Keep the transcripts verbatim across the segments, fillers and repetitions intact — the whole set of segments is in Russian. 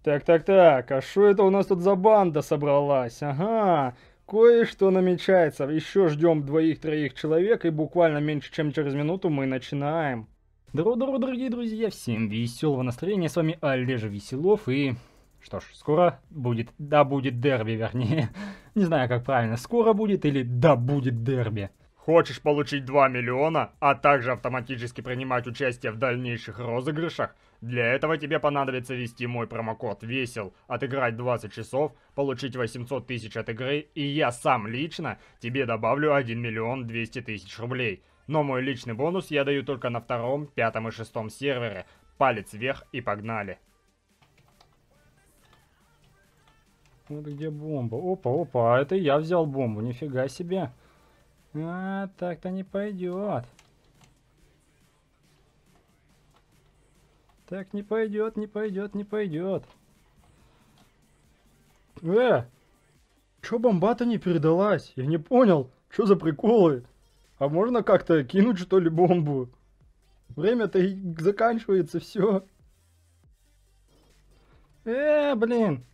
Так-так-так, а что это у нас тут за банда собралась? Ага, кое-что намечается. Еще ждем двоих-троих человек, и буквально меньше, чем через минуту мы начинаем. Здорово, дорогие друзья, всем веселого настроения, с вами Олежа Веселов, и... Что ж, скоро будет, да будет дерби, вернее. Не знаю, как правильно, скоро будет или да будет дерби. Хочешь получить два миллиона, а также автоматически принимать участие в дальнейших розыгрышах? Для этого тебе понадобится ввести мой промокод ВЕСЕЛ, отыграть двадцать часов, получить восемьсот тысяч от игры, и я сам лично тебе добавлю один миллион двести тысяч рублей. Но мой личный бонус я даю только на втором, пятом и шестом сервере. Палец вверх и погнали. Вот где бомба. Опа, опа, а это я взял бомбу, нифига себе. А, так-то не пойдет. Так не пойдет, не пойдет, не пойдет. Э! Чё бомба-то не передалась? Я не понял. Что за приколы? А можно как-то кинуть, что ли, бомбу? Время-то и заканчивается, все. Э, блин.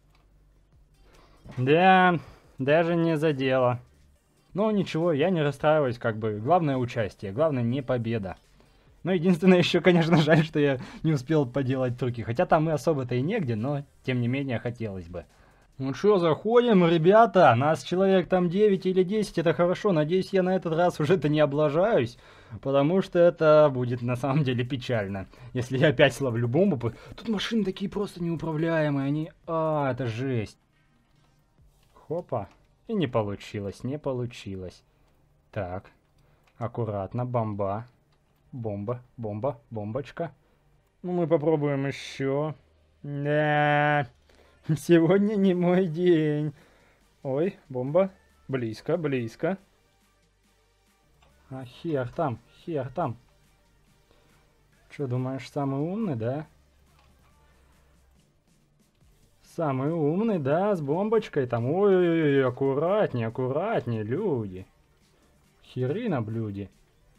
Да, даже не задело. Но ничего, я не расстраиваюсь, как бы. Главное участие, главное не победа. Но единственное еще, конечно, жаль, что я не успел поделать трюки. Хотя там и особо-то и негде, но тем не менее хотелось бы. Ну что, заходим, ребята. Нас человек там девять или десять, это хорошо. Надеюсь, я на этот раз уже-то не облажаюсь. Потому что это будет на самом деле печально. Если я опять словлю бомбу. Тут машины такие просто неуправляемые. Они... А, это жесть. Хопа. И не получилось, не получилось. Так. Аккуратно, бомба. Бомба, бомба, бомбочка. Ну, мы попробуем еще. Да. Сегодня не мой день. Ой, бомба. Близко, близко. А хер там, хер там. Что, думаешь, самый умный, да? Самый умный, да, с бомбочкой там. Ой-ой-ой, аккуратнее, аккуратнее, люди. Херы на блюде.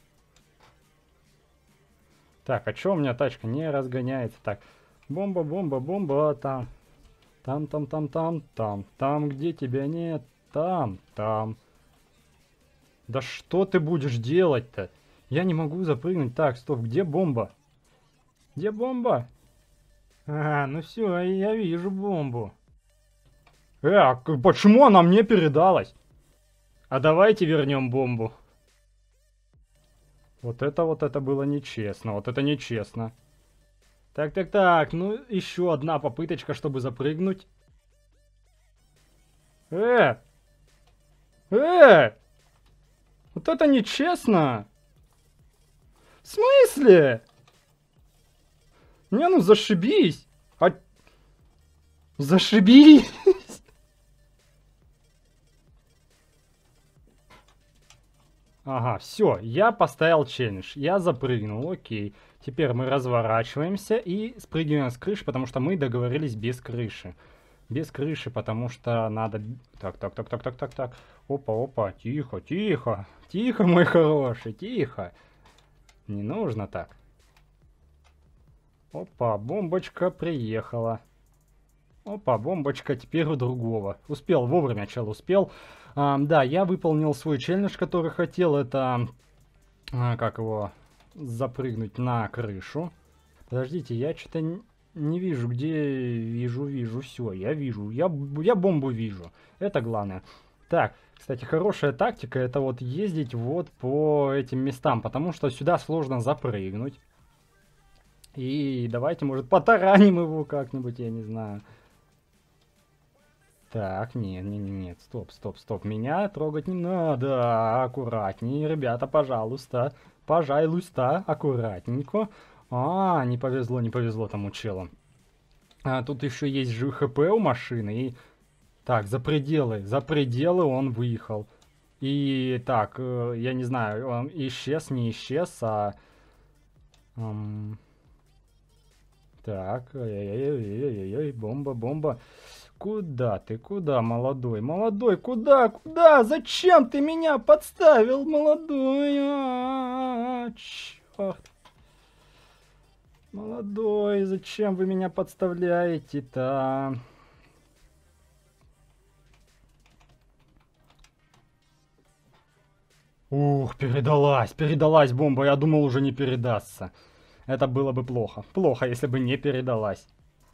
Так, а чё у меня тачка не разгоняется? Так, бомба, бомба, бомба, там. Там, там, там, там, там. Там, где тебя нет. Там, там. Да что ты будешь делать-то? Я не могу запрыгнуть. Так, стоп, где бомба? Где бомба? А, ну все, я вижу бомбу. Э, а почему она мне передалась? А давайте вернем бомбу. Вот это вот это было нечестно. Вот это нечестно. Так, так, так. Ну, еще одна попыточка, чтобы запрыгнуть. Э! Э! Вот это нечестно! В смысле? Не, ну зашибись! А... Зашибись! Ага, все, я поставил челлендж, я запрыгнул, окей. Теперь мы разворачиваемся и спрыгиваем с крыши, потому что мы договорились без крыши. Без крыши, потому что надо... Так, так, так, так, так, так, так. Опа, опа, тихо, тихо. Тихо, мой хороший, тихо. Не нужно так. Опа, бомбочка приехала. Опа, бомбочка теперь у другого. Успел, вовремя, чел, успел. А, да, я выполнил свой челлендж, который хотел. Это, а, как его, запрыгнуть на крышу. Подождите, я что-то не, не вижу, где вижу, вижу. Все, я вижу, я, я бомбу вижу. Это главное. Так, кстати, хорошая тактика, это вот ездить вот по этим местам, потому что сюда сложно запрыгнуть. И давайте, может, потараним его как-нибудь, я не знаю. Так, нет, нет, нет, стоп, стоп, стоп, меня трогать не надо, аккуратнее, ребята, пожалуйста, пожалуйста, аккуратненько. А, не повезло, не повезло тому челу. А, тут еще есть же ХП у машины, и... Так, за пределы, за пределы он выехал. И так, э, я не знаю, он исчез, не исчез, а... Эм... Так, ой-ой-ой-ой-ой, бомба, бомба. Куда ты, куда, молодой? Молодой, куда, куда? Зачем ты меня подставил, молодой? А-а-а, черт. Молодой, зачем вы меня подставляете-то? Ух, передалась, передалась бомба. Я думал, уже не передастся. Это было бы плохо. Плохо, если бы не передалась.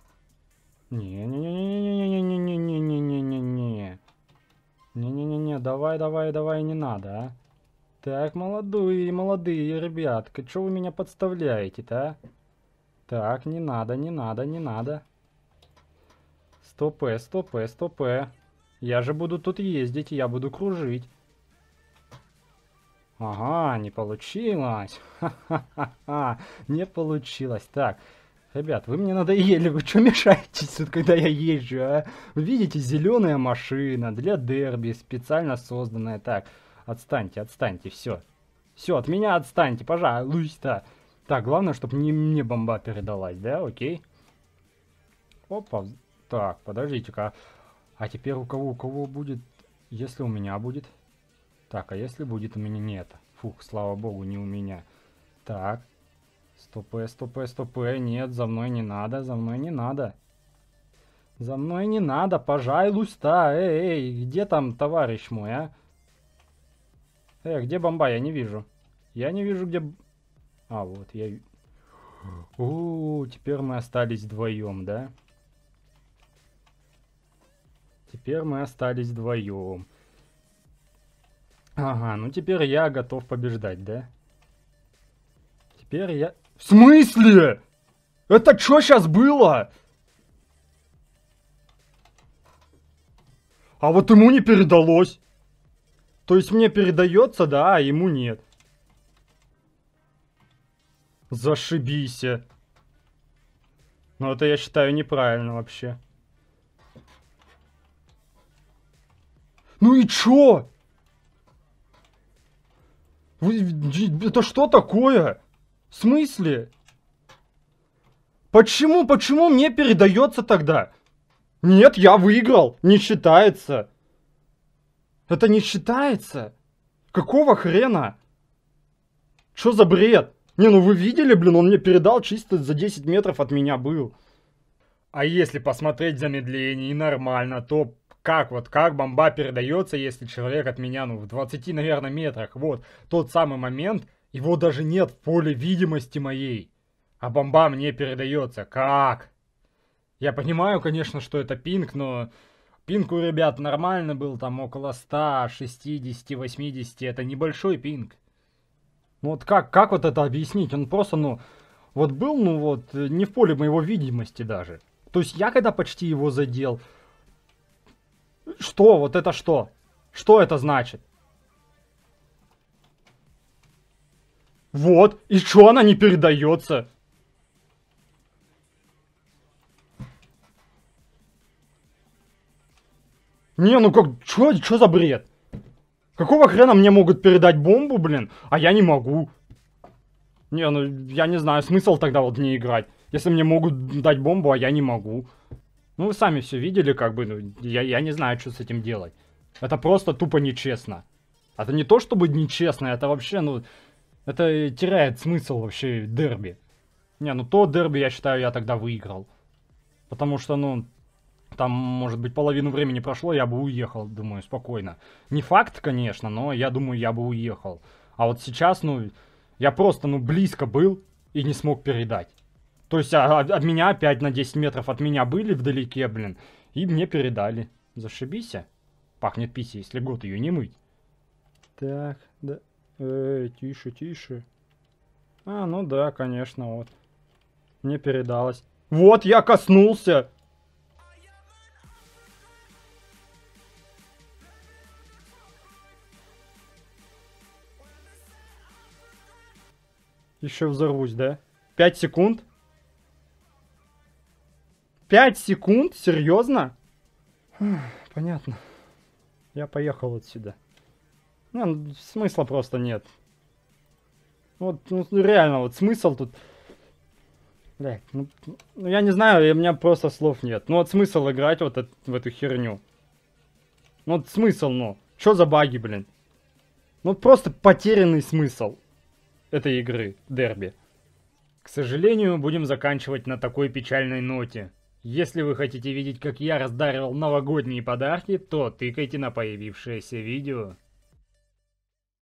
Не-не-не-не-не-не-не-не-не-не-не-не. Не-не-не-не, давай, давай, давай, не надо, а. Так, молодые, молодые ребятка, что вы меня подставляете-то, а? Так, не надо, не надо, не надо. Стопэ, стопэ, стопэ. Я же буду тут ездить, я буду кружить. Ага, не получилось. Ха-ха-ха-ха, не получилось. Так, ребят, вы мне надоели, вы что мешаетесь тут, когда я езжу, а? Вы видите, зеленая машина для дерби, специально созданная. Так, отстаньте, отстаньте, все. Все, от меня отстаньте, пожалуйста. Так, главное, чтобы не мне бомба передалась, да, окей? Опа, так, подождите-ка. А теперь у кого, у кого будет, если у меня будет? Так, а если будет у меня нет? Фух, слава богу, не у меня. Так. Стопэ, стопэ, стопэ. Нет, за мной не надо, за мной не надо. За мной не надо, пожалуйста. Эй, эй, где там товарищ мой, а? Эй, где бомба? Я не вижу. Я не вижу, где... А, вот, я... О, теперь мы остались вдвоем, да? Теперь мы остались вдвоем. Ага, ну теперь я готов побеждать, да? Теперь я... В смысле? Это что сейчас было? А вот ему не передалось. То есть мне передается, да, а ему нет. Зашибись. Ну это я считаю неправильно вообще. Ну и чё? Вы, это что такое? В смысле? Почему, почему мне передается тогда? Нет, я выиграл. Не считается. Это не считается. Какого хрена? Что за бред? Не, ну вы видели, блин, он мне передал чисто за десять метров от меня был. А если посмотреть замедление и нормально, то как вот, как бомба передается, если человек от меня, ну, в двадцати, наверное, метрах. Вот, тот самый момент, его даже нет в поле видимости моей. А бомба мне передается. Как? Я понимаю, конечно, что это пинг, но пинг у ребят нормально был, там около ста, шестидесяти, восьмидесяти. Это небольшой пинг. Ну вот как, как вот это объяснить? Он просто, ну, вот был, ну вот, не в поле моего видимости даже. То есть я когда почти его задел... Что? Вот это что? Что это значит? Вот. И что она не передается? Не, ну как... Чё, чё за бред? Какого хрена мне могут передать бомбу, блин, а я не могу? Не, ну я не знаю, смысл тогда вот не играть. Если мне могут дать бомбу, а я не могу. Ну вы сами все видели, как бы, ну, я, я не знаю, что с этим делать. Это просто тупо нечестно. Это не то, чтобы нечестно, это вообще, ну, это теряет смысл вообще дерби. Не, ну то дерби, я считаю, я тогда выиграл. Потому что, ну, там, может быть, половину времени прошло, я бы уехал, думаю, спокойно. Не факт, конечно, но я думаю, я бы уехал. А вот сейчас, ну, я просто, ну, близко был и не смог передать. То есть а, от меня опять на десять метров от меня были вдалеке, блин, и мне передали. Зашибись. Пахнет писей, если год ее не мыть. Так, да. Эй, тише, тише. А, ну да, конечно, вот. Мне передалось. Вот, я коснулся. Еще взорвусь, да? Пять секунд? Пять секунд? Серьезно? Понятно. Я поехал отсюда. Ну, смысла просто нет. Вот, ну, реально, вот смысл тут... Блядь, ну, ну, я не знаю, у меня просто слов нет. Ну, вот смысл играть вот это, в эту херню. Ну, вот смысл, ну. Что за баги, блин? Ну, просто потерянный смысл этой игры, дерби. К сожалению, будем заканчивать на такой печальной ноте. Если вы хотите видеть, как я раздаривал новогодние подарки, то тыкайте на появившееся видео.